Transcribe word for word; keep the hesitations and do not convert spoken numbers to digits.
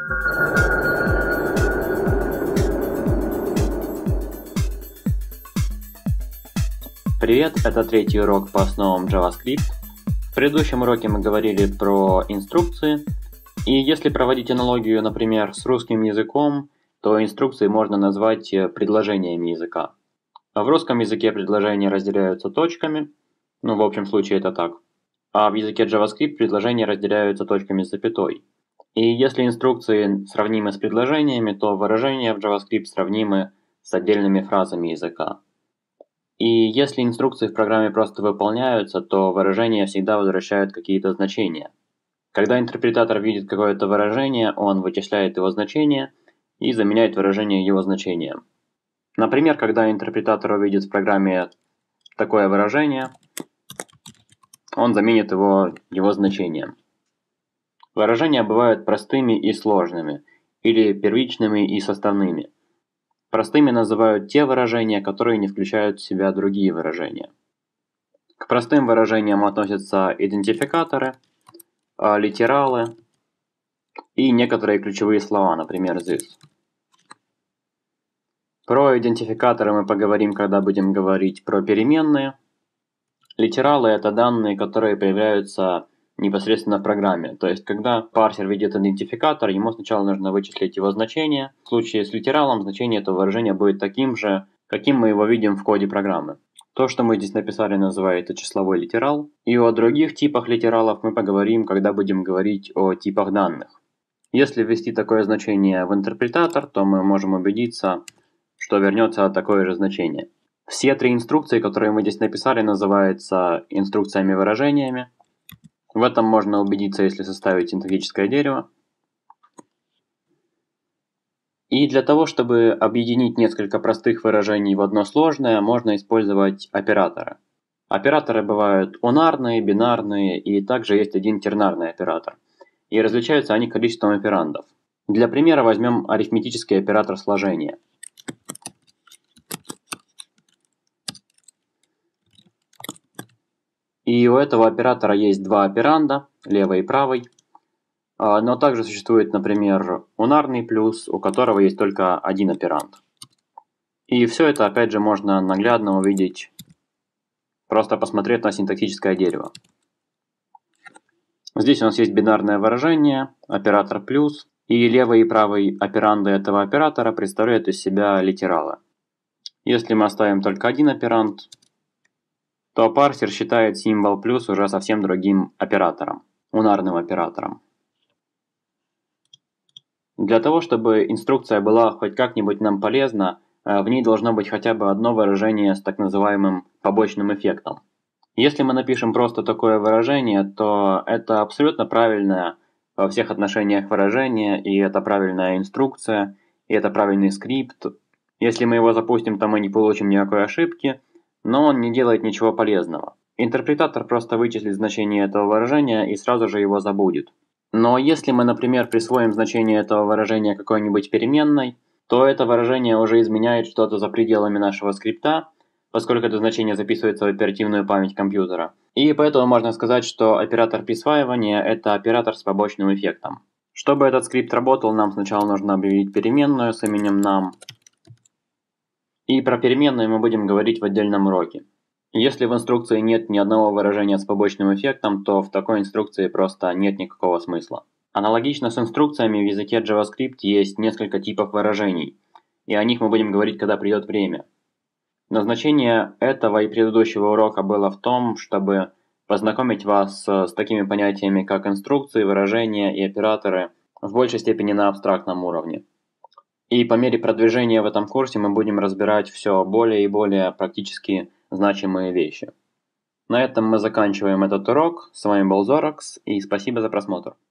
Привет, это третий урок по основам JavaScript. В предыдущем уроке мы говорили про инструкции, и если проводить аналогию, например, с русским языком, то инструкции можно назвать предложениями языка. А в русском языке предложения разделяются точками, ну в общем случае это так, а в языке JavaScript предложения разделяются точками с запятой. И если инструкции сравнимы с предложениями, то выражения в JavaScript сравнимы с отдельными фразами языка. И если инструкции в программе просто выполняются, то выражения всегда возвращают какие-то значения. Когда интерпретатор видит какое-то выражение, он вычисляет его значение и заменяет выражение его значением. Например, когда интерпретатор увидит в программе такое выражение, он заменит его его значением. Выражения бывают простыми и сложными, или первичными и составными. Простыми называют те выражения, которые не включают в себя другие выражения. К простым выражениям относятся идентификаторы, литералы и некоторые ключевые слова, например, this. Про идентификаторы мы поговорим, когда будем говорить про переменные. Литералы – это данные, которые появляются непосредственно в программе. То есть, когда парсер видит идентификатор, ему сначала нужно вычислить его значение. В случае с литералом значение этого выражения будет таким же, каким мы его видим в коде программы. То, что мы здесь написали, называется числовой литерал. И о других типах литералов мы поговорим, когда будем говорить о типах данных. Если ввести такое значение в интерпретатор, то мы можем убедиться, что вернется такое же значение. Все три инструкции, которые мы здесь написали, называются инструкциями-выражениями. В этом можно убедиться, если составить синтаксическое дерево. И для того, чтобы объединить несколько простых выражений в одно сложное, можно использовать операторы. Операторы бывают унарные, бинарные, и также есть один тернарный оператор. И различаются они количеством операндов. Для примера возьмем арифметический оператор сложения. И у этого оператора есть два операнда, левый и правый. Но также существует, например, унарный плюс, у которого есть только один операнд. И все это, опять же, можно наглядно увидеть, просто посмотрев на синтаксическое дерево. Здесь у нас есть бинарное выражение, оператор плюс, и левый и правый операнды этого оператора представляют из себя литералы. Если мы оставим только один операнд, то парсер считает символ плюс уже совсем другим оператором, унарным оператором. Для того, чтобы инструкция была хоть как-нибудь нам полезна, в ней должно быть хотя бы одно выражение с так называемым побочным эффектом. Если мы напишем просто такое выражение, то это абсолютно правильное во всех отношениях выражение, и это правильная инструкция, и это правильный скрипт. Если мы его запустим, то мы не получим никакой ошибки, но он не делает ничего полезного. Интерпретатор просто вычислит значение этого выражения и сразу же его забудет. Но если мы, например, присвоим значение этого выражения какой-нибудь переменной, то это выражение уже изменяет что-то за пределами нашего скрипта, поскольку это значение записывается в оперативную память компьютера. И поэтому можно сказать, что оператор присваивания – это оператор с побочным эффектом. Чтобы этот скрипт работал, нам сначала нужно объявить переменную с именем num. И про переменную мы будем говорить в отдельном уроке. Если в инструкции нет ни одного выражения с побочным эффектом, то в такой инструкции просто нет никакого смысла. Аналогично с инструкциями в языке JavaScript есть несколько типов выражений, и о них мы будем говорить, когда придет время. Назначение этого и предыдущего урока было в том, чтобы познакомить вас с такими понятиями, как инструкции, выражения и операторы в большей степени на абстрактном уровне. И по мере продвижения в этом курсе мы будем разбирать все более и более практически значимые вещи. На этом мы заканчиваем этот урок. С вами был Зоракс, и спасибо за просмотр.